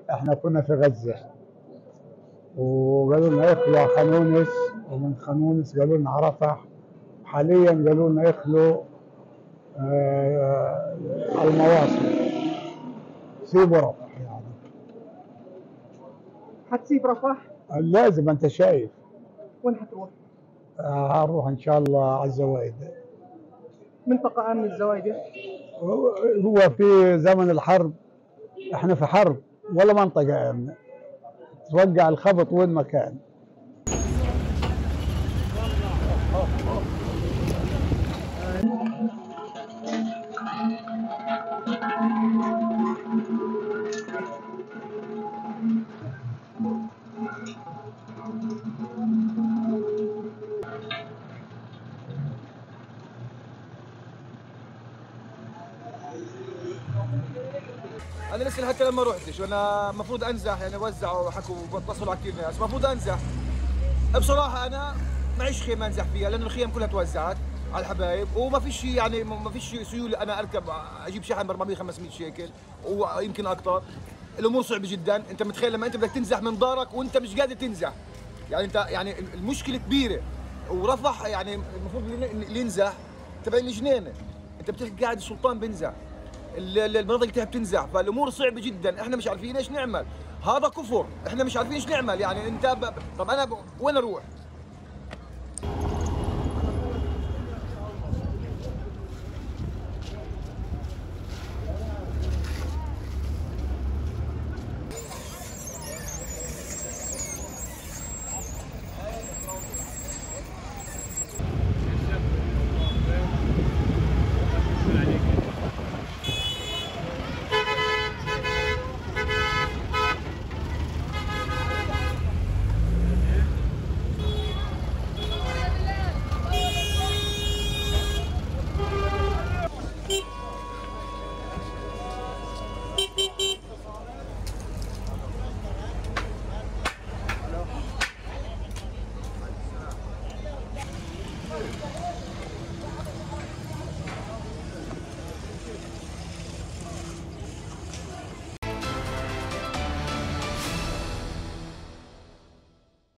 احنا كنا في غزة، وقالوا لنا يخلوا خانونس، ومن خانونس قالوا لنا على رفح. حاليا قالوا لنا يخلوا على المواصل، سيبوا رفح يعني. حتسيب رفح؟ لازم، انت شايف. وين حتروح؟ هنروح ان شاء الله على الزوايد. منطقة آمنة الزوايدة؟ هو في زمن الحرب، احنا في حرب ولا منطقة آمنة، توقع الخبط وين ما كان. انا لسه حتى لما رحتش، وانا المفروض انزح، يعني وزعوا وحكوا واتصلوا على كثير ناس، المفروض انزح. بصراحه انا معيش خيمه انزح فيها، لانه الخيم كلها توزعت على الحبايب، وما فيش يعني ما فيش سيوله انا اركب اجيب شحن ب 400 500 شيكل ويمكن اكثر. الامور صعبه جدا. انت متخيل لما انت بدك تنزح من دارك وانت مش قادر تنزح، يعني انت يعني المشكله كبيره. ورفح يعني المفروض اللي ينزح تبع الجنينه، انت بتحكي قاعد السلطان بينزح، المناطق اللي بتنزح، فالامور صعبه جدا. احنا مش عارفين ايش نعمل، هذا كفر، احنا مش عارفين ايش نعمل. يعني انت طب انا وين اروح؟